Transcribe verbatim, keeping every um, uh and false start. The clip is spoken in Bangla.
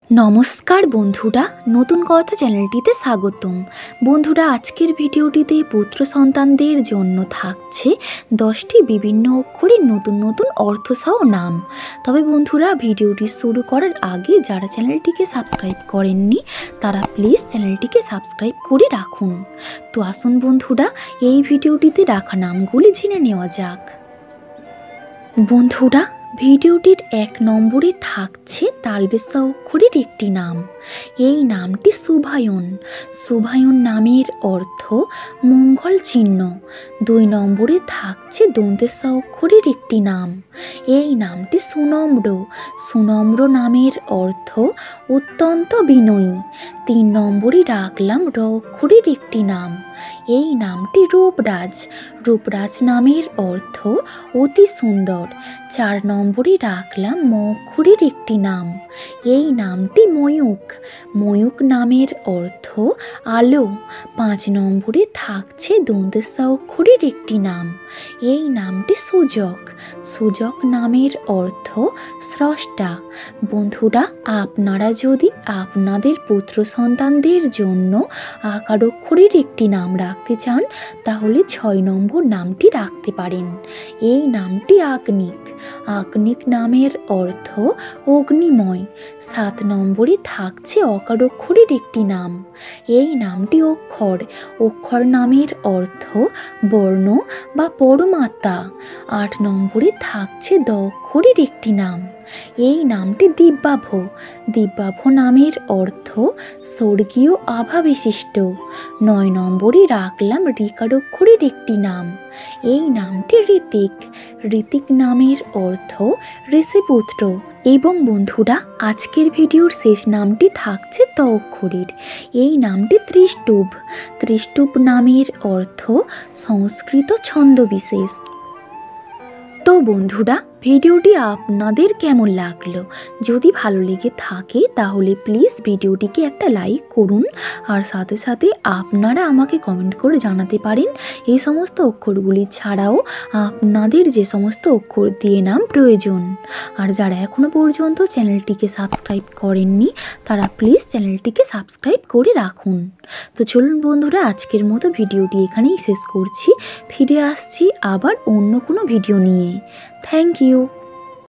নমস্কার বন্ধুরা, নতুন কথা চ্যানেলটিতে স্বাগতম। বন্ধুরা, আজকের ভিডিওটিতে পুত্র সন্তানদের জন্য থাকছে দশটি বিভিন্ন অক্ষরের নতুন নতুন অর্থসহ নাম। তবে বন্ধুরা, ভিডিওটি শুরু করার আগে যারা চ্যানেলটিকে সাবস্ক্রাইব করেননি তারা প্লিজ চ্যানেলটিকে সাবস্ক্রাইব করে রাখুন। তো আসুন বন্ধুরা, এই ভিডিওটিতে রাখা নামগুলি জেনে নেওয়া যাক। বন্ধুরা, ভিডিওটির এক নম্বরে থাকছে তালবেসা অক্ষরের একটি নাম। এই নামটি শুভায়ন। শুভায়ন নামের অর্থ মঙ্গল চিহ্ন। দুই নম্বরে থাকছে দন্তেসা অক্ষরের একটি নাম। এই নামটি সুনম্র। সুনম্র নামের অর্থ অত্যন্ত বিনয়ী। তিন নম্বরে রাখলাম র অক্ষরের একটি নাম। এই নামটি রূপরাজ। রূপরাজ নামের অর্থ অতি সুন্দর। চার নম্বরে রাখলাম ম অক্ষরের একটি নাম। এই নামটি ময়ূক। ময়ূক নামের অর্থ আলো। পাঁচ নম্বরে থাকছে দন্তেসা অক্ষরের একটি নাম। এই নামটি সুজক। সুজক নামের অর্থ স্রষ্টা। বন্ধুরা, আপনারা যদি আপনাদের পুত্র সন্তানদের জন্য আকার অক্ষরের একটি নাম রাখতে চান তাহলে ছয় নম্বর নামটি রাখতে পারেন। এই নামটি আগ্নিক। আগ্নিক নামের অর্থ অগ্নিময়। সাত নম্বরে থাকছে অকার অক্ষরের একটি নাম। এই নামটি অক্ষর। অক্ষর নামের অর্থ বর্ণ বা পরমাত্মা। আট নম্বরে থাকছে দ অক্ষরের একটি নাম। এই নামটি দিব্যাভ। দিব্যাভ নামের অর্থ স্বর্গীয় আভা বিশিষ্ট। নয় নম্বরে রাখলাম ঋকার অক্ষরের একটি নাম। এই নামটি ঋতিক। ঋতিক নামের অর্থ ঋষিপুত্র। এবং বন্ধুরা, আজকের ভিডিওর শেষ নামটি থাকছে ত অক্ষরের। এই নামটি ত্রিষ্টুপ। ত্রিষ্টুপ নামের অর্থ সংস্কৃত ছন্দবিশেষ। তো বন্ধুরা, ভিডিওটি আপনাদের কেমন লাগলো? যদি ভালো লেগে থাকে তাহলে প্লিজ ভিডিওটিকে একটা লাইক করুন। আর সাথে সাথে আপনারা আমাকে কমেন্ট করে জানাতে পারেন এই সমস্ত অক্ষরগুলি ছাড়াও আপনাদের যে সমস্ত অক্ষর দিয়ে নাম প্রয়োজন। আর যারা এখনও পর্যন্ত চ্যানেলটিকে সাবস্ক্রাইব করেননি তারা প্লিজ চ্যানেলটিকে সাবস্ক্রাইব করে রাখুন। তো চলুন বন্ধুরা, আজকের মতো ভিডিওটি এখানেই শেষ করছি। ফিরে আসছি আবার অন্য কোনো ভিডিও নিয়ে। Thank you.